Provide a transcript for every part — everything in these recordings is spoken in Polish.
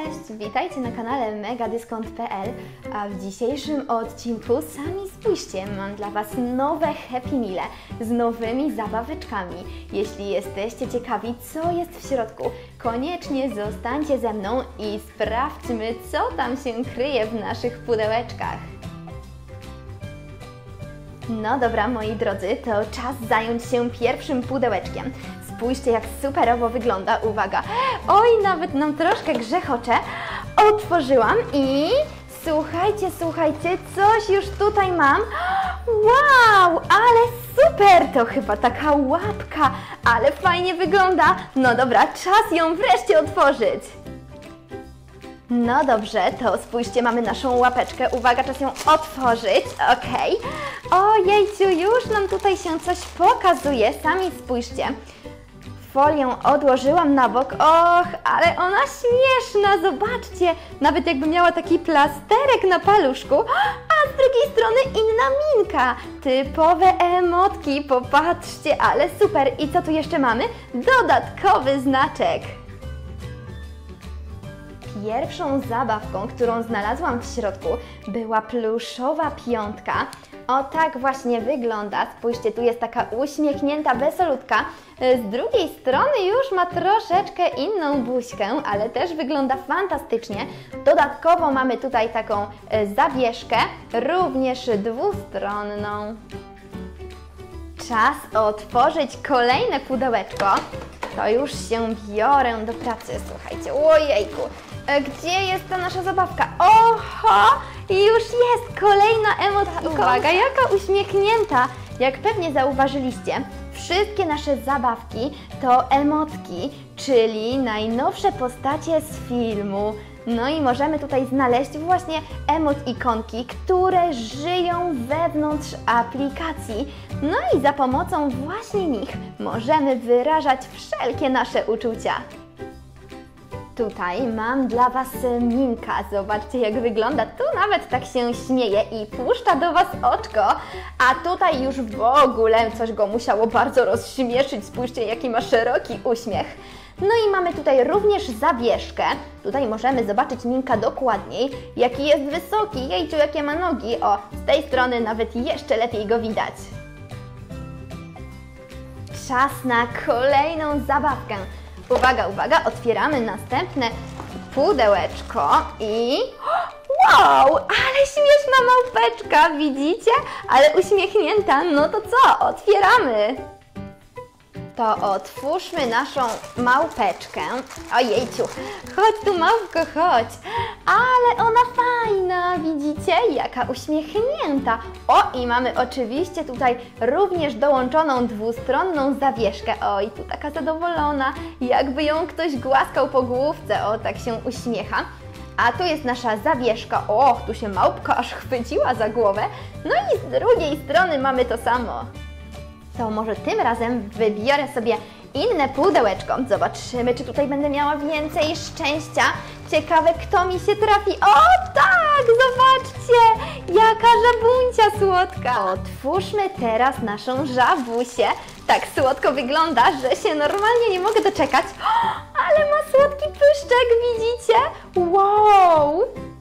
Cześć! Witajcie na kanale megadyskont.pl, a w dzisiejszym odcinku sami spójrzcie, mam dla Was nowe Happy Meale z nowymi zabaweczkami. Jeśli jesteście ciekawi, co jest w środku, koniecznie zostańcie ze mną i sprawdźmy, co tam się kryje w naszych pudełeczkach. No dobra, moi drodzy, to czas zająć się pierwszym pudełeczkiem. Spójrzcie, jak superowo wygląda, uwaga. Oj, nawet nam troszkę grzechocze. Otworzyłam i słuchajcie, coś już tutaj mam. Wow, ale super, to chyba taka łapka, ale fajnie wygląda. No dobra, czas ją wreszcie otworzyć. No dobrze, to spójrzcie, mamy naszą łapeczkę. Uwaga, czas ją otworzyć. Okej. Ojejciu, już nam tutaj się coś pokazuje. Sami spójrzcie. Folię odłożyłam na bok. Och, ale ona śmieszna, zobaczcie. Nawet jakby miała taki plasterek na paluszku. A z drugiej strony inna minka. Typowe emotki, popatrzcie, ale super. I co tu jeszcze mamy? Dodatkowy znaczek. Pierwszą zabawką, którą znalazłam w środku, była pluszowa piątka. O tak właśnie wygląda. Spójrzcie, tu jest taka uśmiechnięta besolutka. Z drugiej strony już ma troszeczkę inną buźkę, ale też wygląda fantastycznie. Dodatkowo mamy tutaj taką zawieszkę, również dwustronną. Czas otworzyć kolejne pudełeczko. To już się biorę do pracy, słuchajcie. Ojejku, gdzie jest ta nasza zabawka? Oho, już jest kolejna emotka. Uwaga, jaka uśmiechnięta. Jak pewnie zauważyliście, wszystkie nasze zabawki to emotki, czyli najnowsze postacie z filmu. No i możemy tutaj znaleźć właśnie emot-ikonki, które żyją wewnątrz aplikacji. No i za pomocą właśnie nich możemy wyrażać wszelkie nasze uczucia. Tutaj mam dla Was minka. Zobaczcie, jak wygląda. Tu nawet tak się śmieje i puszcza do Was oczko. A tutaj już w ogóle coś go musiało bardzo rozśmieszyć. Spójrzcie, jaki ma szeroki uśmiech. No i mamy tutaj również zawieszkę. Tutaj możemy zobaczyć minka dokładniej, jaki jest wysoki, jejciu, jakie ma nogi. O, z tej strony nawet jeszcze lepiej go widać. Czas na kolejną zabawkę. Uwaga, uwaga, otwieramy następne pudełeczko i... Wow, ale śmieszna małpeczka, widzicie? Ale uśmiechnięta, no to co? Otwieramy! To otwórzmy naszą małpeczkę. Ojejciu, chodź tu, małpko, chodź. Ale ona fajna, widzicie? Jaka uśmiechnięta. O, i mamy oczywiście tutaj również dołączoną dwustronną zawieszkę. Oj, tu taka zadowolona, jakby ją ktoś głaskał po główce. O, tak się uśmiecha. A tu jest nasza zawieszka. O, tu się małpka aż chwyciła za głowę. No i z drugiej strony mamy to samo. To może tym razem wybiorę sobie inne pudełeczko. Zobaczymy, czy tutaj będę miała więcej szczęścia. Ciekawe, kto mi się trafi. O tak, zobaczcie, jaka żabuncia słodka. Otwórzmy teraz naszą żabusię. Tak słodko wygląda, że się normalnie nie mogę doczekać. O, ale ma słodki pyszczek, widzicie? Wow!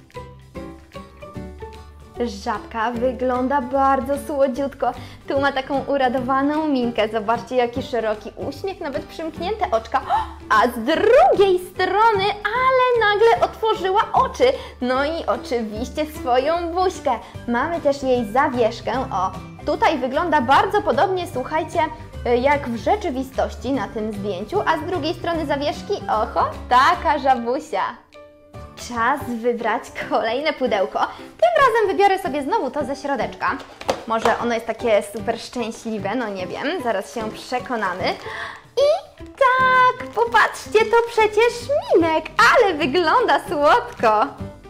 Żabka wygląda bardzo słodziutko. Tu ma taką uradowaną minkę. Zobaczcie, jaki szeroki uśmiech, nawet przymknięte oczka. A z drugiej strony, ale nagle otworzyła oczy. No i oczywiście swoją buźkę. Mamy też jej zawieszkę. O, tutaj wygląda bardzo podobnie, słuchajcie, jak w rzeczywistości na tym zdjęciu. A z drugiej strony zawieszki, oho, taka żabusia. Czas wybrać kolejne pudełko. Tym razem wybiorę sobie znowu to ze środeczka. Może ono jest takie super szczęśliwe, no nie wiem, zaraz się przekonamy. I tak, popatrzcie, to przecież minek, ale wygląda słodko.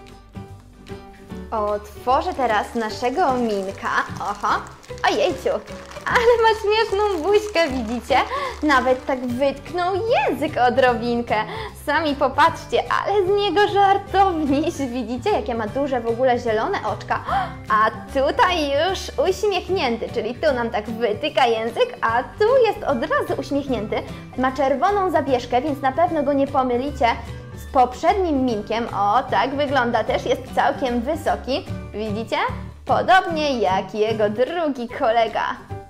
Otworzę teraz naszego minka. Oho, ojejciu, ale ma śmieszną buźkę, widzicie? Nawet tak wytknął język odrobinkę. Sami popatrzcie, ale z niego żartowniś. Widzicie, jakie ma duże w ogóle zielone oczka? A tutaj już uśmiechnięty, czyli tu nam tak wytyka język, a tu jest od razu uśmiechnięty. Ma czerwoną zawieszkę, więc na pewno go nie pomylicie z poprzednim minkiem. O, tak wygląda, też jest całkiem wysoki. Widzicie? Podobnie jak jego drugi kolega.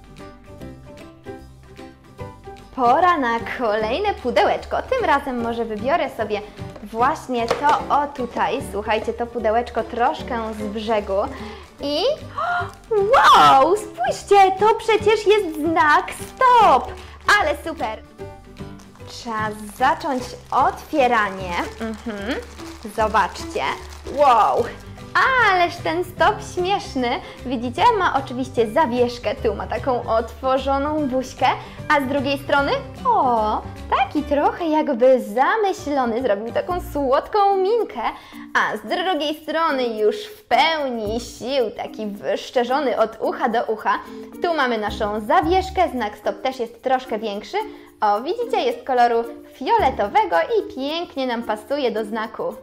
Pora na kolejne pudełeczko. Tym razem może wybiorę sobie właśnie to o tutaj. Słuchajcie, to pudełeczko troszkę z brzegu. I wow, spójrzcie, to przecież jest znak stop. Ale super. Czas zacząć otwieranie. Zobaczcie. Wow. Ależ ten stop śmieszny. Widzicie? Ma oczywiście zawieszkę. Tu ma taką otworzoną buźkę. A z drugiej strony, o, taki trochę jakby zamyślony. Zrobił taką słodką minkę. A z drugiej strony już w pełni sił. Taki wyszczerzony od ucha do ucha. Tu mamy naszą zawieszkę. Znak stop też jest troszkę większy. O, widzicie? Jest koloru fioletowego i pięknie nam pasuje do znaku.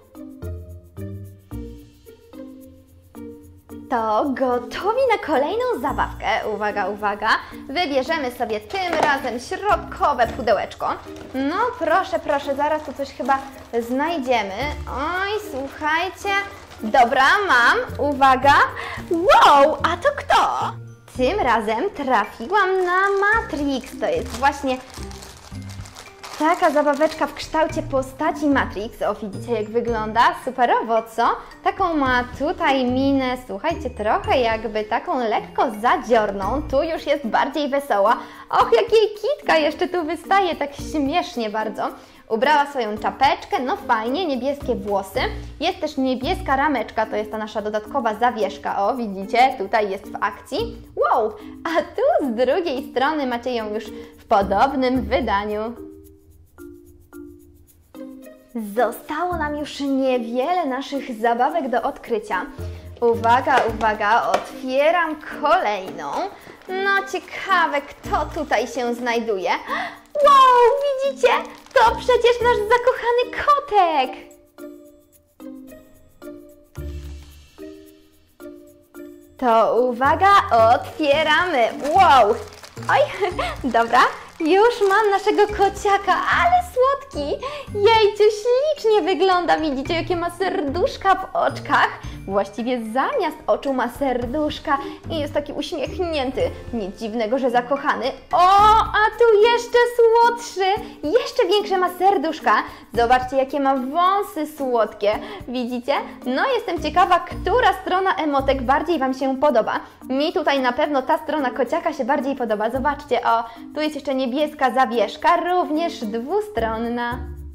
To gotowi na kolejną zabawkę. Uwaga, uwaga. Wybierzemy sobie tym razem środkowe pudełeczko. No proszę, proszę, zaraz tu coś chyba znajdziemy. Oj, słuchajcie. Dobra, mam. Uwaga. Wow, a to kto? Tym razem trafiłam na Matrix. To jest właśnie taka zabaweczka w kształcie postaci Matrix. O, widzicie jak wygląda? Superowo, co? Taką ma tutaj minę, słuchajcie, trochę jakby taką lekko zadziorną. Tu już jest bardziej wesoła. Och, jak jej kitka jeszcze tu wystaje, tak śmiesznie bardzo. Ubrała swoją czapeczkę, no fajnie, niebieskie włosy. Jest też niebieska rameczka, to jest ta nasza dodatkowa zawieszka. O, widzicie, tutaj jest w akcji. Wow, a tu z drugiej strony macie ją już w podobnym wydaniu. Zostało nam już niewiele naszych zabawek do odkrycia. Uwaga, uwaga, otwieram kolejną. No ciekawe, kto tutaj się znajduje. Wow, widzicie? To przecież nasz zakochany kotek. To uwaga, otwieramy. Wow. Oj, dobra. Już mam naszego kociaka, ale słodki! Jejciu, ślicznie wygląda, widzicie jakie ma serduszka w oczkach? Właściwie zamiast oczu ma serduszka i jest taki uśmiechnięty. Nic dziwnego, że zakochany. O, a tu jeszcze słodszy! Jeszcze większe ma serduszka. Zobaczcie, jakie ma wąsy słodkie. Widzicie? No, jestem ciekawa, która strona emotek bardziej Wam się podoba. Mi tutaj na pewno ta strona kociaka się bardziej podoba. Zobaczcie, o, tu jest jeszcze niebieska zawieszka, również dwustronna.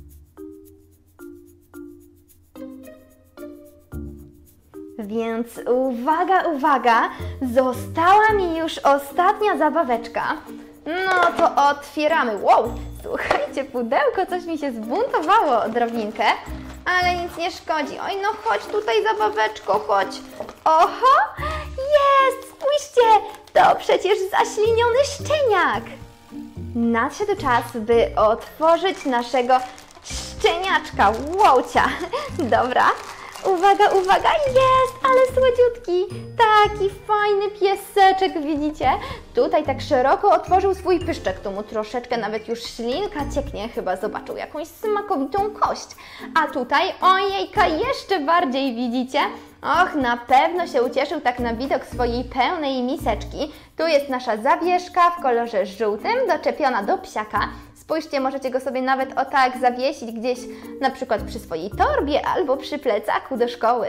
Więc uwaga, uwaga, została mi już ostatnia zabaweczka. No to otwieramy. Wow, słuchajcie, pudełko, coś mi się zbuntowało odrobinkę, ale nic nie szkodzi. Oj, no chodź tutaj, zabaweczko, chodź. Oho, jest, spójrzcie, to przecież zaśliniony szczeniak. Nadszedł czas, by otworzyć naszego szczeniaczka, łowcia. Dobra. Uwaga, uwaga, jest, ale słodziutki, taki fajny pieseczek, widzicie? Tutaj tak szeroko otworzył swój pyszczek, tu mu troszeczkę nawet już ślinka cieknie, chyba zobaczył jakąś smakowitą kość. A tutaj, ojejka, jeszcze bardziej, widzicie? Och, na pewno się ucieszył tak na widok swojej pełnej miseczki. Tu jest nasza zawieszka w kolorze żółtym, doczepiona do psiaka. Spójrzcie, możecie go sobie nawet o tak zawiesić gdzieś, na przykład przy swojej torbie albo przy plecaku do szkoły.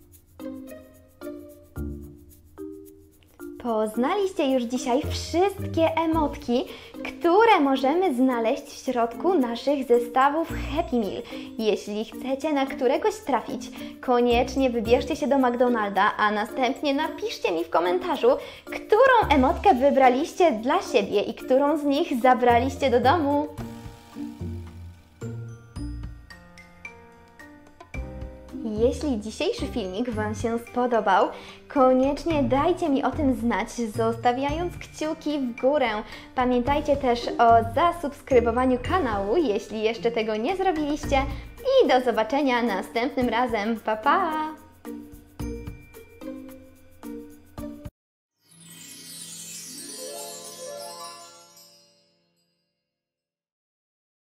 Poznaliście już dzisiaj wszystkie emotki, które możemy znaleźć w środku naszych zestawów Happy Meal. Jeśli chcecie na któregoś trafić, koniecznie wybierzcie się do McDonalda, a następnie napiszcie mi w komentarzu, którą emotkę wybraliście dla siebie i którą z nich zabraliście do domu. Jeśli dzisiejszy filmik Wam się spodobał, koniecznie dajcie mi o tym znać, zostawiając kciuki w górę. Pamiętajcie też o zasubskrybowaniu kanału, jeśli jeszcze tego nie zrobiliście. I do zobaczenia następnym razem. Pa, pa!